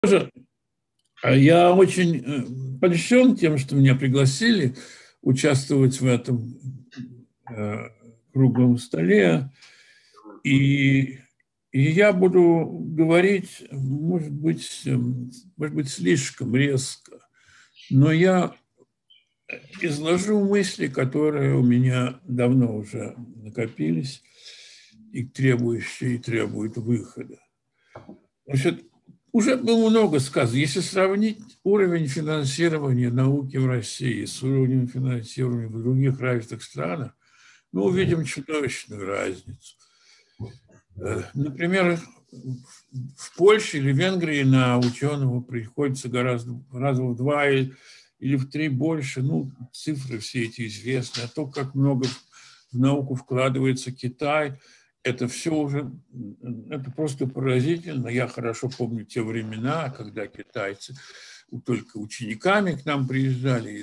Тоже, я очень польщен тем, что меня пригласили участвовать в этом э, круглом столе. И, и я буду говорить, может быть, слишком резко, но я изложу мысли, которые у меня давно уже накопились и требуют выхода. Значит, уже было много сказано. Если сравнить уровень финансирования науки в России с уровнем финансирования в других развитых странах, мы увидим чудовищную разницу. Например, в Польше или Венгрии на ученого приходится гораздо раза в два или в три больше. Ну, цифры все эти известны. А то, как много в науку вкладывается Китай, это все уже, это просто поразительно. Я хорошо помню те времена, когда китайцы только учениками к нам приезжали,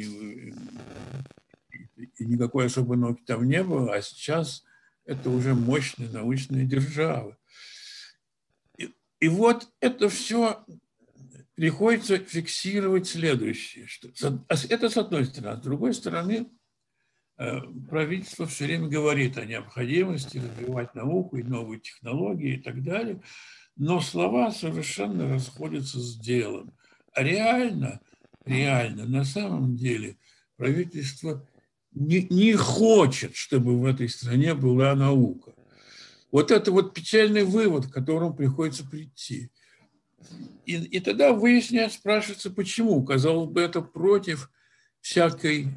и никакой особой науки там не было, а сейчас это уже мощные научные державы. И вот это все приходится фиксировать следующее. Это с одной стороны. А с другой стороны, правительство все время говорит о необходимости развивать науку и новые технологии и так далее, но слова совершенно расходятся с делом. А реально, на самом деле правительство не хочет, чтобы в этой стране была наука. Вот это вот печальный вывод, к которому приходится прийти. И тогда выясняется, спрашивается, почему. Казалось бы, это против всякого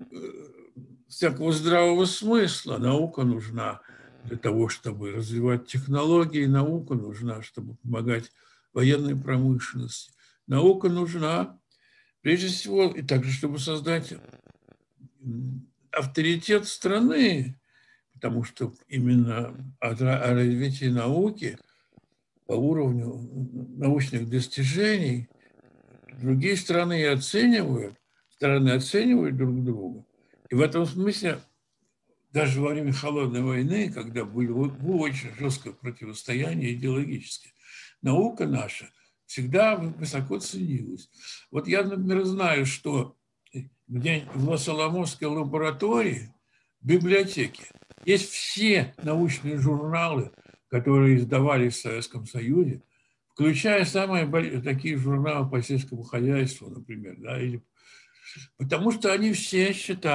здравого смысла. Наука нужна для того, чтобы развивать технологии. Наука нужна, чтобы помогать военной промышленности. Наука нужна, прежде всего, и также, чтобы создать авторитет страны, потому что именно о развитии науки по уровню научных достижений другие страны оценивают друг друга. И в этом смысле даже во время Холодной войны, когда было очень жесткое противостояние идеологическое, наука наша всегда высоко ценилась. Вот я, например, знаю, что где в Лос-Аламосской лаборатории, в библиотеке, есть все научные журналы, которые издавались в Советском Союзе, включая самые такие журналы по сельскому хозяйству, например, да, потому что они все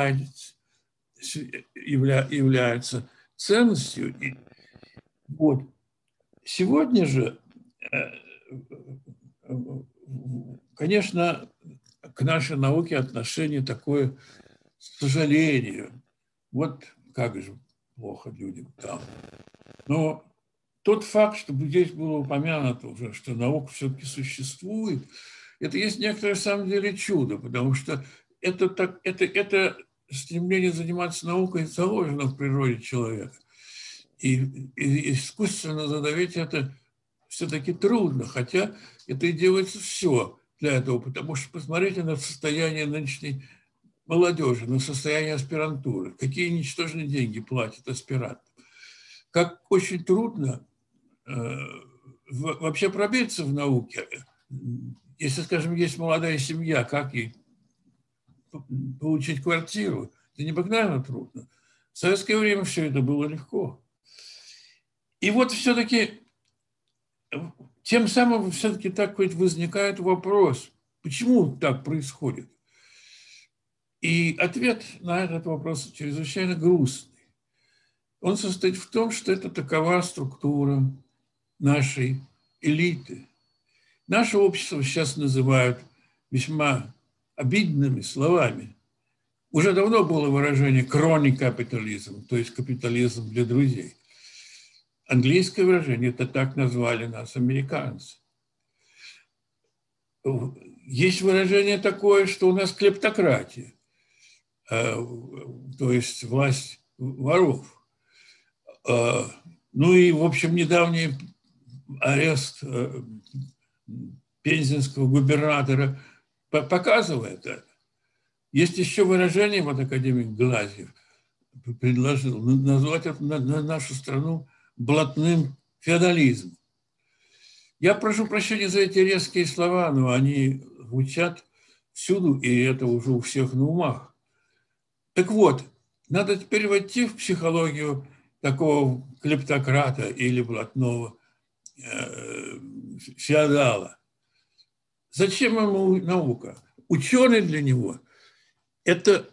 являются ценностью. Вот. Сегодня же, конечно, к нашей науке отношение такое, к сожалению. Вот как же плохо людям там. Но тот факт, что здесь было упомянуто уже, что наука все-таки существует, это есть некоторое, на самом деле, чудо, потому что это стремление заниматься наукой заложено в природе человека. И искусственно задавить это все-таки трудно, хотя это и делается все для этого, потому что посмотрите на состояние нынешней молодежи, на состояние аспирантуры, какие ничтожные деньги платят аспиранты, как очень трудно вообще пробиться в науке. Если, скажем, есть молодая семья, как ей получить квартиру? Это необыкновенно трудно. В советское время все это было легко. И вот все-таки, тем самым все-таки так ведь возникает вопрос, почему так происходит? И ответ на этот вопрос чрезвычайно грустный. Он состоит в том, что это такова структура нашей элиты. Наше общество сейчас называют весьма обидными словами. Уже давно было выражение «crony capitalism», то есть капитализм для друзей. Английское выражение, это так назвали нас американцы. Есть выражение такое, что у нас клептократия, то есть власть воров. Ну и, в общем, недавний арест пензенского губернатора показывает это. Есть еще выражение, вот академик Глазьев предложил, назвать это на нашу страну блатным феодализмом. Я прошу прощения за эти резкие слова, но они звучат всюду, и это уже у всех на умах. Так вот, надо теперь войти в психологию такого клептократа или блатного феодала. Зачем ему наука? Ученый для него – это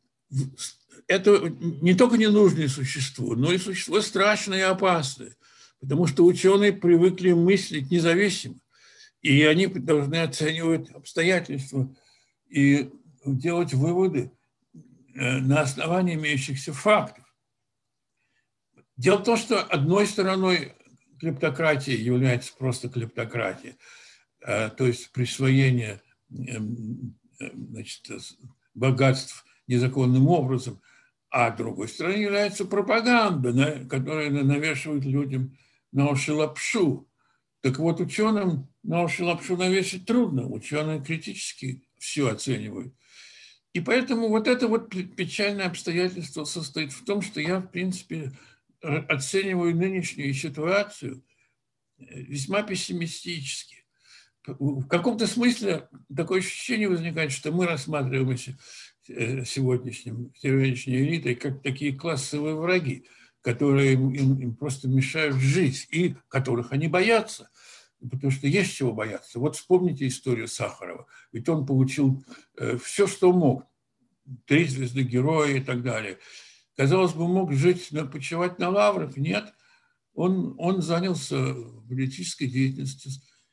не только ненужное существо, но и существо страшное и опасное, потому что ученые привыкли мыслить независимо, и они должны оценивать обстоятельства и делать выводы на основании имеющихся фактов. Дело в том, что одной стороной клептократии является просто клептократия, то есть присвоение, значит, богатств незаконным образом, а другой стороной является пропаганда, которая навешивает людям на уши лапшу. Так вот, ученым на уши лапшу навесить трудно, ученые критически все оценивают. И поэтому вот это вот печальное обстоятельство состоит в том, что я, в принципе, оцениваю нынешнюю ситуацию весьма пессимистически. В каком-то смысле такое ощущение возникает, что мы рассматриваем сегодняшней элитой как такие классовые враги, которые им просто мешают жить и которых они боятся, потому что есть чего бояться. Вот вспомните историю Сахарова. Ведь он получил все, что мог. 3 звезды героя и так далее. Казалось бы, мог жить, почивать на лаврах. Нет, он занялся политической деятельностью.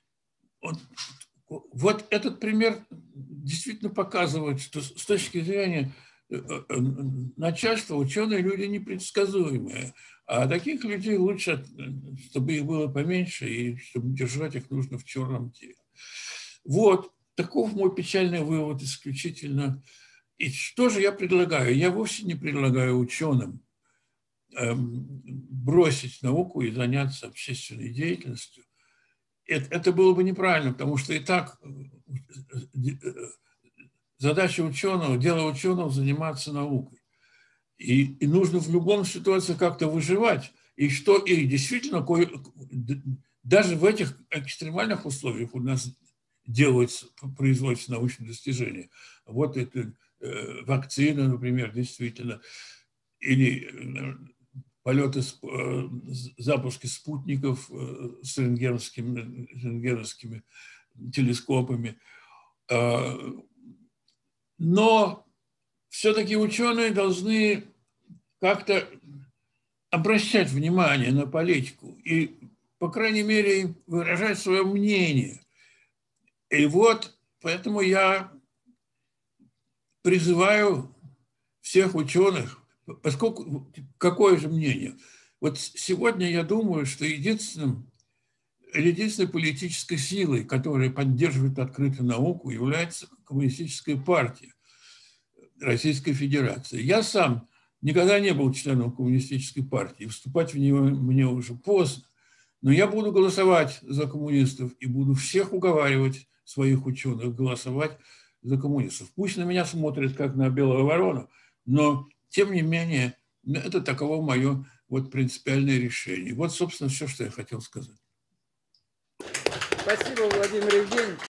Вот этот пример действительно показывает, что с точки зрения начальства ученые люди непредсказуемые. А таких людей лучше, чтобы их было поменьше, и чтобы держать их нужно в черном теле. Вот, таков мой печальный вывод исключительно. И что же я предлагаю? Я вовсе не предлагаю ученым бросить науку и заняться общественной деятельностью. Это было бы неправильно, потому что и так задача ученого, дело ученого заниматься наукой. И нужно в любом ситуации как-то выживать. И действительно, даже в этих экстремальных условиях у нас производятся научные достижения. Вот это вакцина, например, действительно, или полеты, запуски спутников с рентгеновскими телескопами. Но все-таки ученые должны как-то обращать внимание на политику и, по крайней мере, выражать свое мнение. И вот поэтому я призываю всех ученых, поскольку какое же мнение? Вот сегодня я думаю, что единственной политической силой, которая поддерживает открытую науку, является Коммунистическая партия Российской Федерации. Я сам никогда не был членом Коммунистической партии, вступать в нее мне уже поздно, но я буду голосовать за коммунистов и буду всех уговаривать своих ученых голосовать за коммунистов. Пусть на меня смотрят как на белую ворону, но тем не менее это таково мое принципиальное решение. Вот, собственно, все, что я хотел сказать. Спасибо, Владимир Евгеньевич.